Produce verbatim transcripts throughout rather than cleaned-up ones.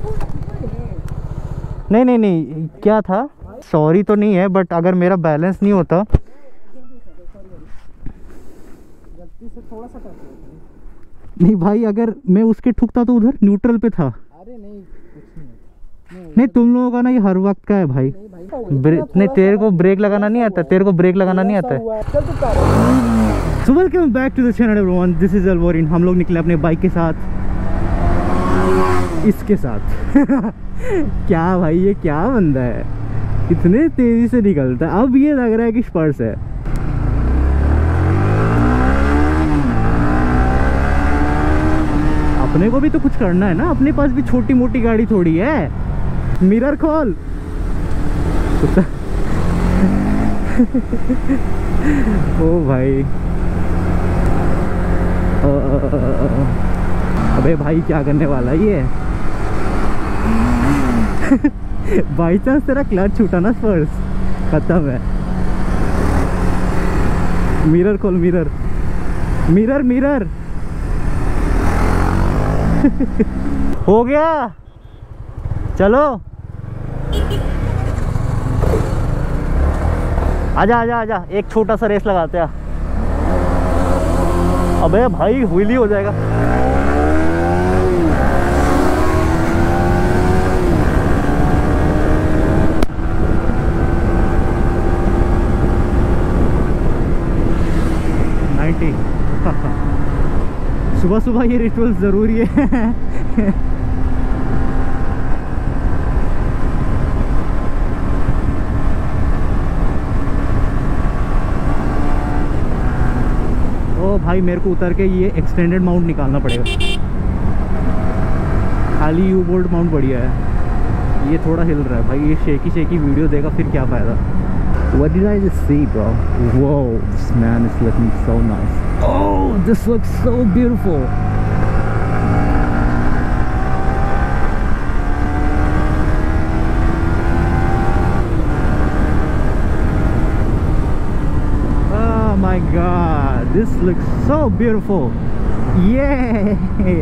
नहीं नहीं नहीं, क्या था, सॉरी तो नहीं है, बट अगर मेरा बैलेंस नहीं होता। गलती से थोड़ा सा टच नहीं भाई, अगर मैं उसके ठुकता तो उधर न्यूट्रल पे था। अरे नहीं कुछ नहीं, नहीं तुम लोगों का ना ये हर वक्त का है भाई। नहीं तेरे को ब्रेक लगाना नहीं आता, तेरे को ब्रेक लगाना नहीं आता है। So welcome back to the channel everyone, this is अलवरीन। हम लोग निकले अपने बाइक के साथ, इसके साथ। क्या भाई ये क्या बंदा है, इतने तेजी से निकलता है। अब ये लग रहा है कि स्पर्श है। अपने को भी तो कुछ करना है ना, अपने पास भी छोटी मोटी गाड़ी थोड़ी है। मिरर खोल। ओ भाई, ओ, ओ, ओ, ओ, ओ। अबे भाई क्या करने वाला ये। बाई चांस तेरा क्लच छूटा ना स्पर्श, खत्म है। मिरर खोल, मिरर मिरर मिरर। हो गया, चलो आजा आजा आजा, एक छोटा सा रेस लगाते हैं। अबे भाई व्हीली हो जाएगा। नाइन्टी। सुबह सुबह ये रिचुअल जरूरी है। ओ भाई मेरे को उतर के ये एक्सटेंडेड माउंट निकालना पड़ेगा। खाली यू बोल्ट माउंट बढ़िया है, ये थोड़ा हिल रहा है भाई। ये शेकी शेकी वीडियो देगा फिर क्या फायदा। What did I just see, bro? Whoa, this man is looking so nice. Oh, this looks so beautiful. Oh my God, this looks so beautiful. Yeah.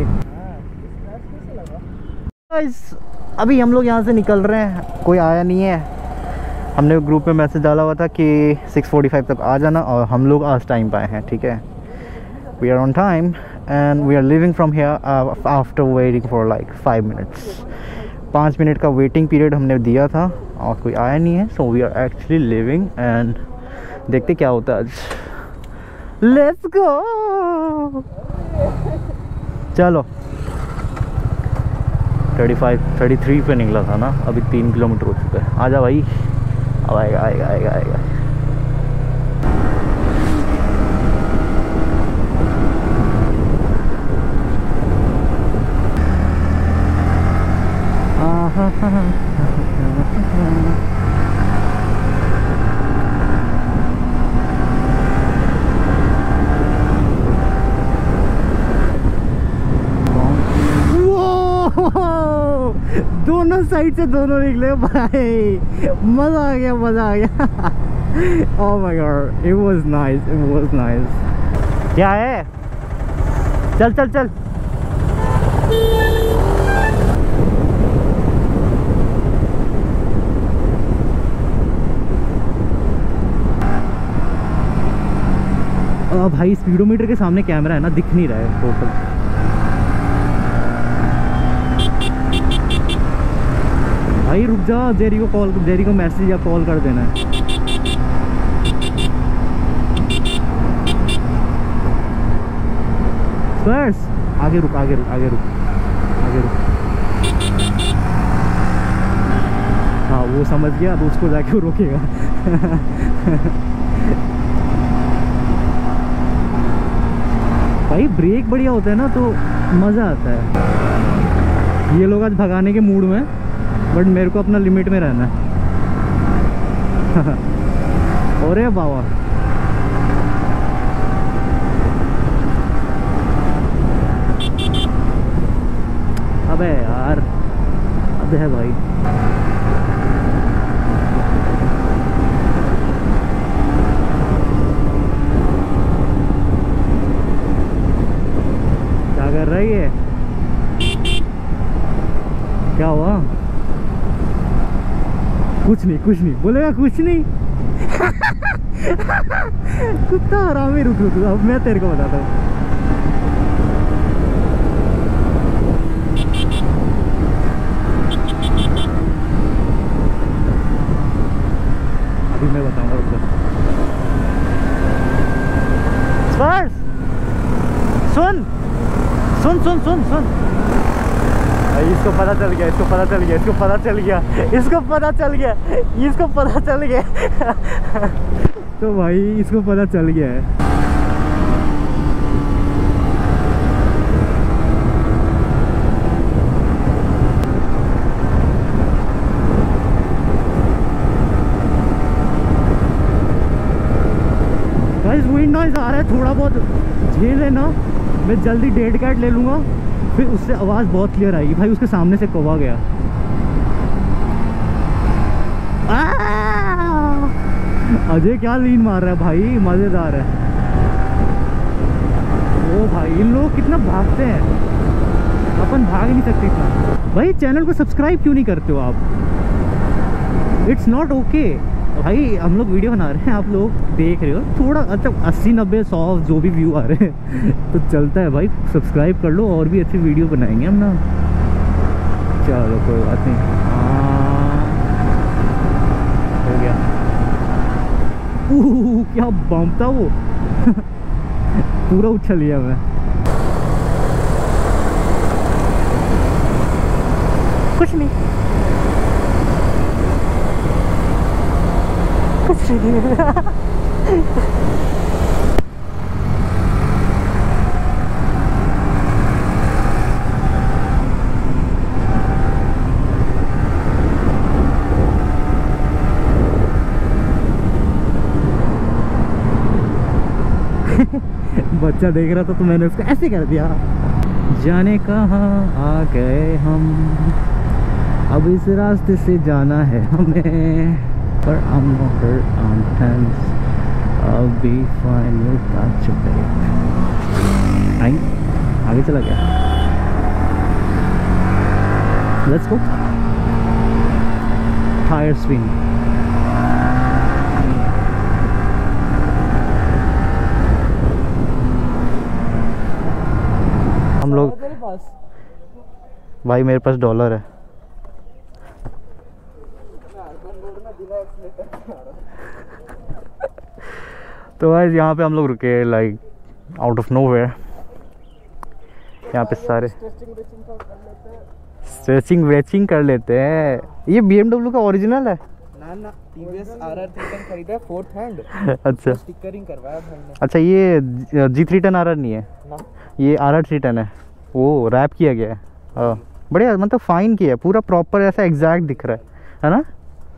Guys, अभी हम लोग यहाँ से निकल रहे हैं, कोई आया नहीं है। हमने ग्रुप में मैसेज डाला हुआ था कि सिक्स फोर्टी फाइव तक आ जाना, और हम लोग आज टाइम पे आए हैं। ठीक है, we are on time and we are leaving from here after waiting for like five minutes. पाँच मिनट का वेटिंग पीरियड हमने दिया था और कोई आया नहीं है, so we are actually leaving and देखते क्या होता है आज। लेट्स गो, चलो। थर्टी फाइव थर्टी थ्री पे निकला था ना, अभी तीन किलोमीटर हो चुका है। आजा भाई, अब आएगा आएगा आएगा आएगा। दोनों साइड से दोनों निकले भाई, मजा आ गया मजा आ गया। Oh my God, it was nice, it was nice। क्या है, चल चल चल। आ, भाई स्पीडोमीटर के सामने कैमरा है ना, दिख नहीं रहा है टोटल। भाई रुक जा, जेरी को कॉल, जेरी को मैसेज या कॉल कर देना है। बस आगे रुक आगे रुक आगे रुक आगे रुक। हाँ वो समझ गया, अब उसको जाके वो रोकेगा। भाई ब्रेक बढ़िया होता है ना तो मज़ा आता है। ये लोग आज भगाने के मूड में, बट मेरे को अपना लिमिट में रहना है। अरे बाबा, अबे यार, अबे है भाई। क्या कर रही है? क्या हुआ? कुछ नहीं कुछ नहीं बोलेगा, कुछ नहीं। कुत्ता आराम ही। रुक रुक अब मैं तेरे को बताता हूँ। अभी मैं बताऊंगा उसको। स्पर्श सुन सुन सुन सुन सुन। इसको पता चल गया, इसको पता चल गया, इसको पता चल गया, इसको पता चल गया, इसको पता चल गया। तो भाई इसको पता चल गया है। गाइस विंड नॉइज आ रहा है, थोड़ा बहुत झेल है ना। मैं जल्दी डेड कैट ले लूँगा, फिर उससे आवाज़ बहुत क्लियर आएगी। भाई उसके सामने से कौवा गया। अजय क्या लीन मार रहा है भाई, मज़ेदार है। ओ भाई इन लोग कितना भागते हैं, अपन भाग नहीं सकते इतना। भाई चैनल को सब्सक्राइब क्यों नहीं करते हो आप? इट्स नॉट ओके भाई। हम लोग वीडियो बना रहे हैं, आप लोग देख रहे हो, थोड़ा अच्छा अस्सी नब्बे सौ जो भी व्यू आ रहे हैं तो चलता है भाई। सब्सक्राइब कर लो, और भी अच्छी वीडियो बनाएंगे हम ना। चलो कोई बात नहीं। हाँ हो गया। ओह क्या बम था वो। पूरा उछल लिया मैं। कुछ नहीं कुछ नहीं। बच्चा देख रहा था तो मैंने उसको ऐसे कर दिया। जाने कहाँ आ गए हम, अब इस रास्ते से जाना है हमें। पर I'm not hurt, I'm tense, I'll be fine without you babe। आई आगे चला गया। Let's go। Tire swing। हम लोग तेरे पास भाई मेरे पास डॉलर है। तो भाई यहाँ पे हम लोग रुके लाइक आउट ऑफ नोवेयर। यहाँ पे सारे स्ट्रेचिंग वेचिंग कर लेते हैं। ये बी एम डब्ल्यू का ओरिजिनल है ना ना टीवीएस आरआर थ्री टेन खरीदा है फोर्थ हैंड। अच्छा स्टिकरिंग करवाया भाई ने। अच्छा ये G three ten R R नहीं है ना ये आर आर थ्री टेन है। वो रैप किया गया है। हाँ बढ़िया, मतलब फाइन किया है, पूरा प्रॉपर ऐसा एग्जैक्ट दिख रहा है है ना।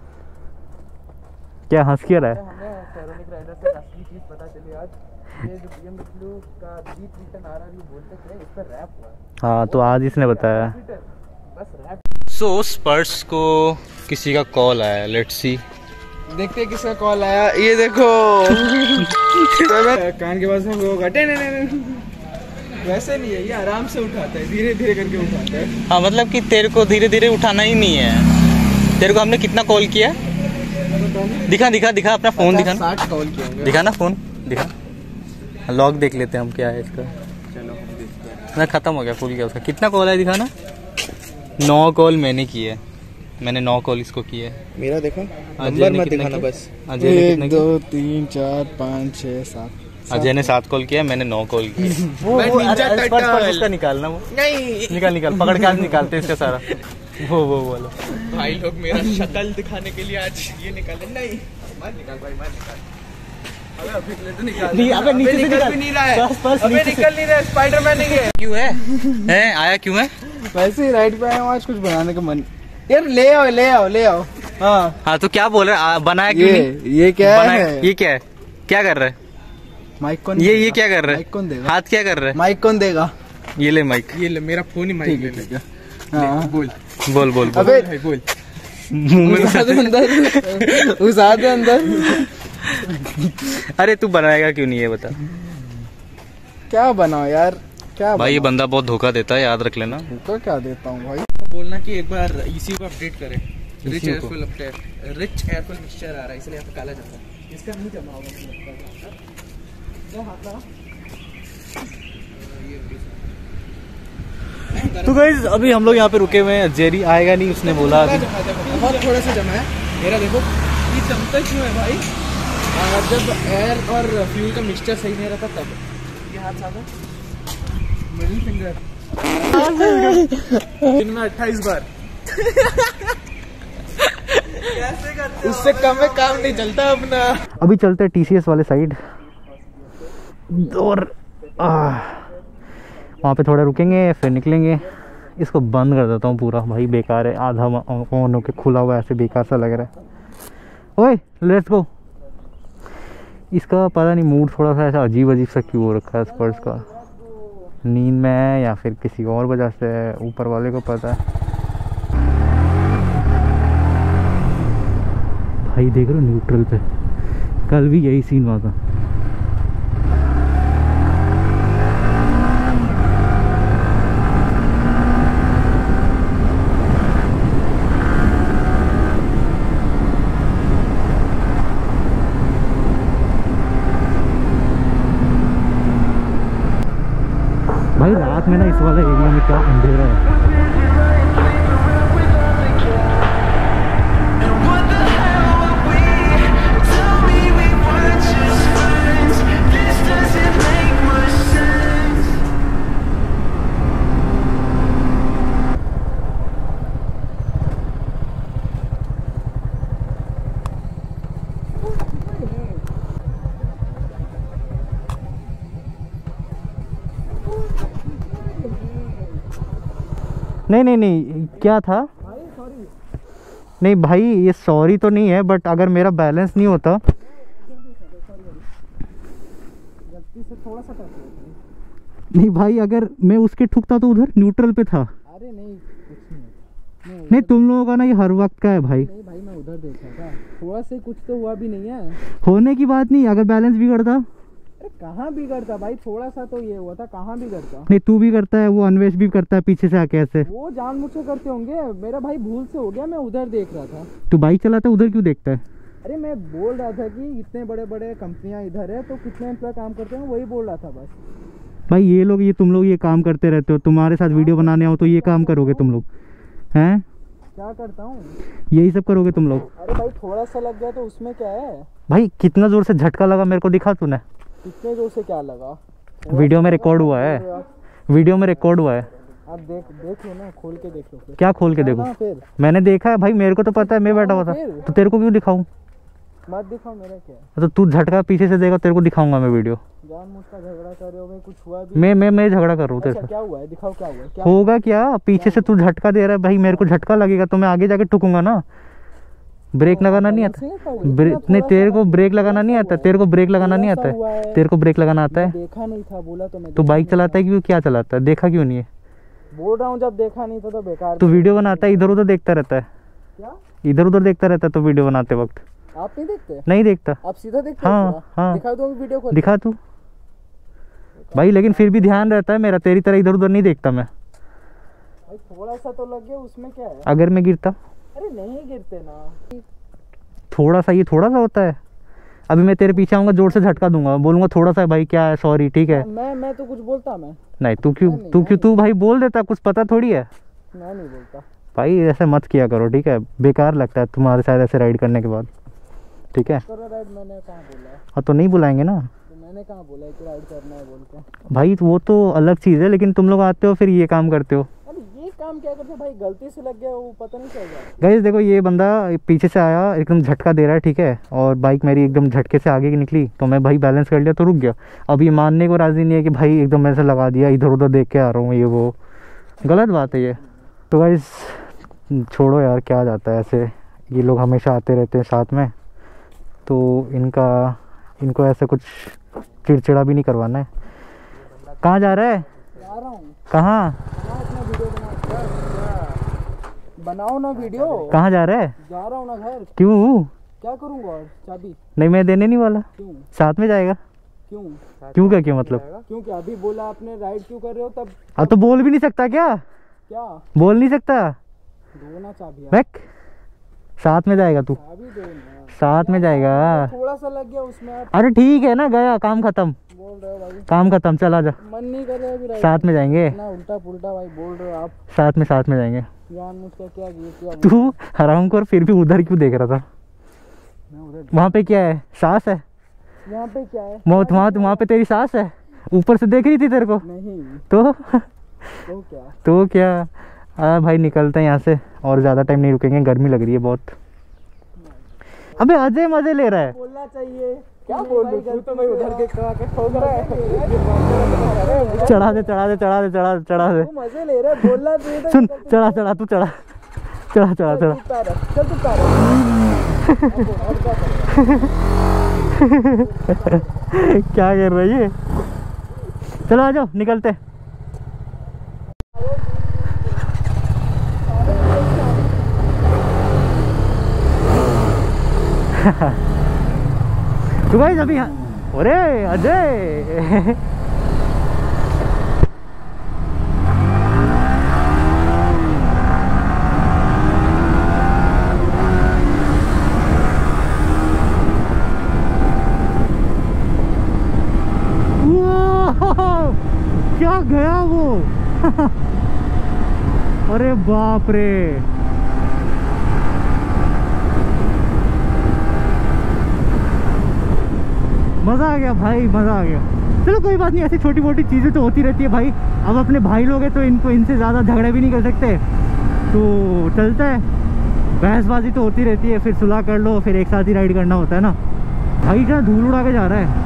क्या हंस क्या रहा है? हमें फेरोनिक राइडर से असली चीज पता चली आज। ये जो बीएमडब्ल्यू का जी थ्री टेन आरआर ये बोलते थे इस पर रैप हुआ है। हाँ तो आज इसने बताया। बस रैप। सो स्पर्श को किसी का कॉल आया, लेट्स सी। देखते हैं किसका कॉल आया। ये देखो कान के पास में वो घटे वैसे नहीं है, ये आराम से उठाता है, धीरे धीरे करके उठाता है। हाँ मतलब कि तेरे को धीरे धीरे उठाना ही नहीं है। तेरे को हमने कितना कॉल किया? दिखा दिखा दिखा अपना फोन दिखा। साठ कॉल किए होंगे। दिखा ना फोन दिखा। लॉग देख लेते हैं हम क्या है इसका। चलो हम देखते हैं। ना खत्म हो गया, फुल गया उसका। कितना कॉल है दिखा ना। नौ कॉल मैंने किए है, मैंने नौ कॉल इसको किए है। मेरा देखो अजय नंबर ने मत कितने दिखाना किए? बस। अजय ने कितने एक किए? दो तीन चार पाँच छः सात। अजय ने सात कॉल किया, मैंने नौ कॉल किया। वो मैं वो ninja अरे, turtle। स्पर्श स्पर्श उसका निकालना वो। नहीं निकाल निकाल पकड़ के आज निकालते हैं इसका सारा। वो वो वाला। भाई लोग मेरा शक्ल दिखाने के लिए आज ये निकाले। नहीं मत निकाल भाई मत निकाल। अबे अभी ले तो निकाल। नहीं, अबे नीचे से निकल निकाल। भी नहीं रहा है। बस, बस, अबे नीचे से। निकल नहीं रहा है। स्पाइडरमैन नहीं है। क्यों है? हैं आया क्यों है? वैसे ही राइड पे आया हूँ आज कुछ बनाने का मन। यार ले आओ ले आओ ले आओ। हाँ हाँ तो क्या बोल रहे हैं? बनाया क्यों ये नहीं? ये क्या बनाया- है? ये क्या है? क्या कर रहा है माइक कौन ये? देगा? ये क्या कर रहा माइक कौन है? देगा? हाथ क्या कर रहा है? माइक कौन देगा? ये ले माइक। ये ले मेरा फोन ही माइक ले ले। हाँ बोल बोल बोल बोल। अबे बोल। मुंह में घुसा दे अंदर घुसा दे अंदर। अरे तू बनाएगा क्यों नहीं है बता। क्या बनाओ यार क्या भाई ये बनाओ? बंदा बहुत धोखा देता है, याद रख लेना। तो क्या देता हूँ भाई। बोलना कि एक बार ईसीयू को अपडेट करें। Rich E C U air को? Fuel update, rich air fuel mixture आ रहा है इसलिए यहाँ पे काला जमा है। इसका नहीं जमा होगा मुझे लगता है। क्या हाथ लगा? तो गाइस अभी हम लोग यहाँ पे रुके हुए हैं, जेरी आएगा नहीं उसने बोला अभी। बहुत थोड़ा सा जमा है मेरा, देखो ये जमता क्यों है भाई? और जब एयर और फ्यूल का मिक्सचर सही नहीं रहता तब ये हाथ साफ है। मिडिल फिंगर दिन में अट्ठाईस बार कैसे करते? उससे कम में काम नहीं चलता अपना। अभी चलते हैं टीसीएस वाले साइड और वहाँ पे थोड़ा रुकेंगे फिर निकलेंगे। इसको बंद कर देता हूँ पूरा, भाई बेकार है, आधा ऑन होके खुला हुआ ऐसे बेकार सा लग रहा है। ओए लेट्स गो। इसका पता नहीं मूड थोड़ा सा ऐसा अजीब अजीब सा क्यों हो रखा है स्पर्स का, नींद में है या फिर किसी और वजह से है, ऊपर वाले को पता है। भाई देख रहे हो न्यूट्रल पे, कल भी यही सीन हुआ था। भाई रात में ना इस वाले एरिया में क्या अंधेरा है। नहीं नहीं नहीं क्या था? नहीं भाई ये सॉरी तो नहीं है, बट अगर मेरा बैलेंस नहीं होता गलती से थोड़ा सा नहीं भाई, अगर मैं उसके ठुकता तो उधर न्यूट्रल पे था। अरे नहीं कुछ नहीं, नहीं, नहीं तुम लोगों का ना ये हर वक्त का है भाई। नहीं भाई मैं उधर देखा था, थोड़ा से कुछ तो हुआ भी नहीं है। होने की बात नहीं, अगर बैलेंस बिगड़ता। अरे कहाँ बिगड़ता भाई, थोड़ा सा तो ये हुआ था, कहाँ बिगड़ता? नहीं तू भी करता है, वो अन्वेष भी करता है पीछे से आके ऐसे। वो जानबूझ के करते होंगे, मेरा भाई भूल से हो गया, मैं उधर देख रहा था। तू बाइक चलाता है उधर क्यों देखता है? अरे मैं बोल रहा था कि इतने बड़े बड़े कंपनियां इधर है तो कितने एम्प्लॉय काम करते हैं, वही बोल रहा था बस। भाई ये लोग ये तुम लोग ये काम करते रहते हो, तुम्हारे साथ वीडियो बनाने आओ तो ये काम करोगे तुम लोग हैं? क्या करता हूँ? यही सब करोगे तुम लोग? अरे भाई थोड़ा सा लग गया तो उसमें क्या है? भाई कितना जोर से झटका लगा मेरे को दिखा तूने? कितने जोर से क्या लगा? वीडियो में रिकॉर्ड हुआ है, वीडियो में रिकॉर्ड हुआ है। आप देख देख लो ना, खोल के देख लो फिर। क्या खोल के देखो? फिर मैंने देखा है भाई, मेरे को तो पता है, मैं बैठा हुआ था। तो तेरे को क्यों दिखाऊं? मत दिखाओ, मेरा क्या है? तो तू झटका पीछे से देगा, तेरे को दिखाऊंगा मैं वीडियो। जानबूझ का झगड़ा कर रहे हो भाई, कुछ हुआ भी? मैं मैं मैं झगड़ा कर रहा हूँ तेरे अच्छा, से। क्या हुआ है? दिखाओ क्या हुआ है? क्या होगा क्या? पीछे से तू झटका दे रहा है भाई, मेरे को झटका लगेगा तो मैं आगे जाके ठुकूंगा ना। ब्रेक लगाना नहीं आता? ब्रेक नहीं, तेरे को ब्रेक लगाना नहीं आता? तेरे को ब्रेक लगाना नहीं आता है? तेरे को ब्रेक लगाना आता है? देखा नहीं था, बोला तो मैं। तू बाइक चलाता है क्यों, क्या चलाता है, देखा क्यों नहीं है? बोल रहा हूँ जब देखा नहीं था तो बेकार। तू वीडियो बनाता है इधर उधर देखता रहता है? क्या इधर उधर देखता रहता है तो वीडियो बनाते वक्त? आप नहीं देखते? नहीं देखता। आप सीधा देखते? हाँ हाँ दिखा दो वीडियो को। दिखा तू भाई, लेकिन फिर भी ध्यान रहता है मेरा, तेरी तरह इधर उधर नहीं देखता मैं। भाई थोड़ा सा तो लग गया, उसमें क्या है? अगर मैं गिरता? अरे नहीं गिरते ना। थोड़ा सा, ये थोड़ा सा होता है? अभी मैं तेरे पीछे आऊंगा, जोर से झटका दूंगा, बोलूंगा थोड़ा सा भाई क्या है, सॉरी ठीक है। मैं मैं तो कुछ बोलता मैं? नहीं तू क्यों, तू क्यों, तू भाई बोल देता, कुछ पता थोड़ी है। मैं नहीं बोलता भाई, ऐसे मत किया करो ठीक है, बेकार लगता है तुम्हारे साथ ऐसे राइड करने के बाद, ठीक है? करो राइड, मैंने कहाँ बोला है? हाँ तो नहीं बुलाएंगे ना। तो मैंने कहाँ बोला है कि राइड करना है बोल के? भाई वो तो अलग चीज़ है, लेकिन तुम लोग आते हो फिर ये काम करते हो। अरे ये काम क्या करते भाई, गलती से लग गया वो, पता नहीं चल रहा। गाइस देखो, ये बंदा पीछे से आया, एकदम झटका दे रहा है ठीक है, और बाइक मेरी एकदम झटके से आगे की निकली तो मैं भाई बैलेंस कर लिया तो रुक गया। अब ये मानने को राज़ी नहीं है कि भाई एकदम ऐसे लगा दिया, इधर उधर देख के आ रहा हूँ, ये वो गलत बात है ये। तो गाइस छोड़ो यार, क्या जाता है ऐसे, ये लोग हमेशा आते रहते हैं साथ में, तो इनका इनको ऐसे कुछ चिड़चिड़ा भी नहीं करवाना है। कहाँ जा रहा है? जा रहा हूँ। कहाँ? बनाओ ना वीडियो। कहाँ जा रहा है? जा रहा हूँ ना घर। क्यों? क्या करूँगा और चाबी? नहीं मैं देने नहीं वाला। क्यों? साथ में जाएगा। क्यों? क्यों क्या क्यों मतलब? क्योंकि अभी बोला आपने राइड क्यों कर रहे हो तब? अब तो बोल भी नहीं सकता क्या? क्या बोल नहीं सकता? दो ना चाबी बैक साथ में जाएगा तू, चाबी दो ना, साथ में जाएगा। थोड़ा सा लग गया उसमें आप अरे ठीक है ना, गया काम खत्म, बोल रहे हो भाई, काम खत्म, चल आजा, मन नहीं कर रहा है अभी साथ में जाएंगे, ना उल्टा पुल्टा भाई बोल रहे हो आप, साथ में साथ में जाएंगे। जान मुझका क्या किया तू हराम को फिर भी उधर क्यों देख रहा था? मैं उधर, वहाँ पे क्या है, सांस है यहाँ पे क्या है मौत, वहाँ वहाँ पे तेरी सांस है, ऊपर से देख रही थी तेरे को नहीं तो तो क्या तो क्या। आ भाई निकलते हैं यहाँ से, और ज़्यादा टाइम नहीं रुकेंगे, गर्मी लग रही है बहुत। अबे अजय मजे ले रहा है, बोलना चाहिए क्या बोल रही तू, तो मैं उधर के कहा के ठोक रहा है, चढ़ा दे चढ़ा दे चढ़ा दे चढ़ा दे चढ़ा दे, तू मजे ले रहा है, बोलना चाहिए था। सुन चढ़ा चढ़ा तू चढ़ा चढ़ा चढ़ा चढ़ा तू पैर रख, चल तू पैर रख। अब क्या करेगा? क्या कर रही है? चलो आ जाओ निकलते। तो भाई अभी यहाँ, अरे अजय क्या गया वो अरे बाप रे, मज़ा आ गया भाई, मज़ा आ गया। चलो कोई बात नहीं, ऐसी छोटी मोटी चीज़ें तो होती रहती है भाई। अब अपने भाई लोग हैं तो इनको इनसे ज़्यादा झगड़े भी नहीं कर सकते, तो चलता है, बहसबाजी तो होती रहती है, फिर सुलह कर लो, फिर एक साथ ही राइड करना होता है ना। भाई क्या धूल उड़ा के जा रहा है,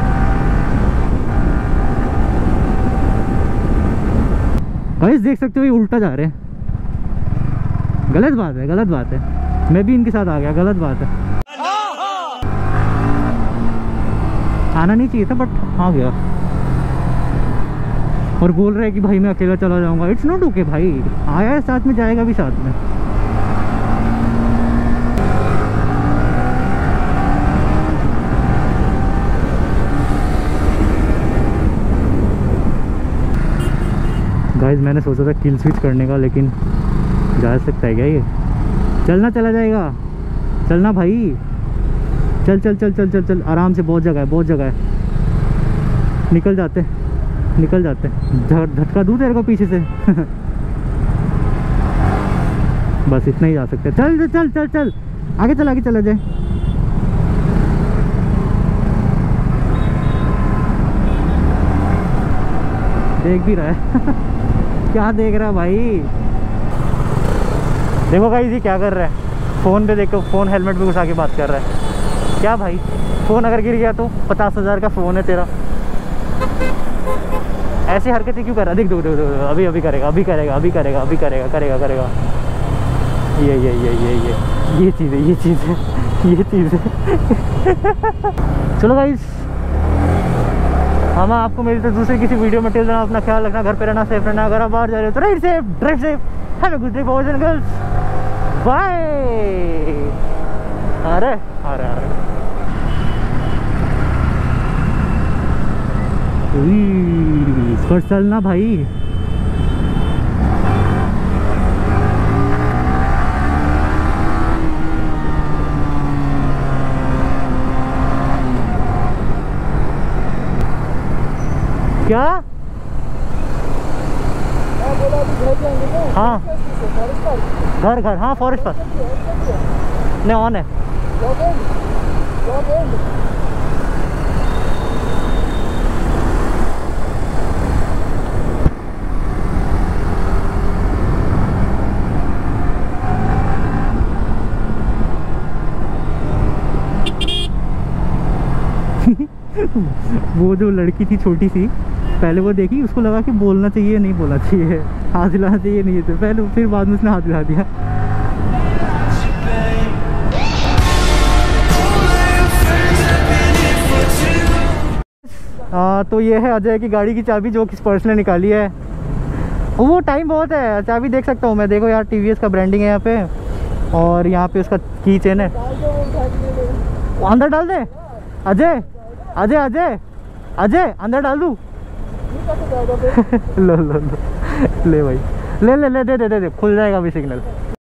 भाई देख सकते हो ये उल्टा जा रहे हैं, गलत बात है, गलत बात है। मैं भी इनके साथ आ गया, गलत बात है, आना नहीं चाहिए था बट आ गया। और बोल रहे हैं कि भाई मैं अकेला चला जाऊंगा, इट्स नॉट ओके भाई, आया है साथ में, जाएगा भी साथ में। गाइस मैंने सोचा था किल स्विच करने का, लेकिन जा सकता है क्या ये? चलना चला जाएगा, चलना भाई, चल चल चल चल चल चल आराम से, बहुत जगह है, बहुत जगह है, निकल जाते निकल जाते झटका दूँ तेरे को पीछे से बस इतना ही जा सकते हैं। चल चल चल चल आगे चल, आगे चला जाए। देख भी रहा है क्या देख रहा है भाई? देखो गाइस ये क्या कर रहा है, फ़ोन पे देखो, फ़ोन हेलमेट पे घुसा के बात कर रहा है। क्या भाई, फ़ोन अगर गिर गया तो पचास हज़ार का फ़ोन है तेरा, ऐसी हरकतें क्यों कर रहा है? देख दो दो अभी अभी करेगा, अभी करेगा, अभी करेगा, अभी करेगा, करेगा करेगा ये ये ये ये ये ये चीज़ है, ये चीज़ है, ये चीज़ है चलो गाइस, हम आपको मिलते दूसरे किसी वीडियो में। टिल देन अपना ख्याल रखना, घर पे रहना, सेफ रहना। अगर आप बाहर जा रहे हो तो ride safe, drive safe, have a good day boys and girls, bye. अरे अरे अरे इस पर चलना भाई, क्या? हाँ घर घर, हाँ फॉरेस्ट पर नहीं ऑन है। वो जो लड़की थी छोटी सी, पहले वो देखी, उसको लगा कि बोलना चाहिए, नहीं बोलना चाहिए, हाथ हिलाना चाहिए नहीं, तो पहले फिर बाद में उसने हाथ हिला दिया। आ, तो ये है अजय की गाड़ी की चाबी, जो कि स्पर्श ने निकाली है। वो टाइम बहुत है, चाबी देख सकता हूँ मैं, देखो यार टीवीएस का ब्रांडिंग है यहाँ पे, और यहाँ पे उसका की चेन है। अंदर डाल दे अजय, अजय अजय अजय अंदर डाल दूँ लो लो लो ले भाई, ले ले ले दे दे दे, खुल जाएगा अभी सिग्नल।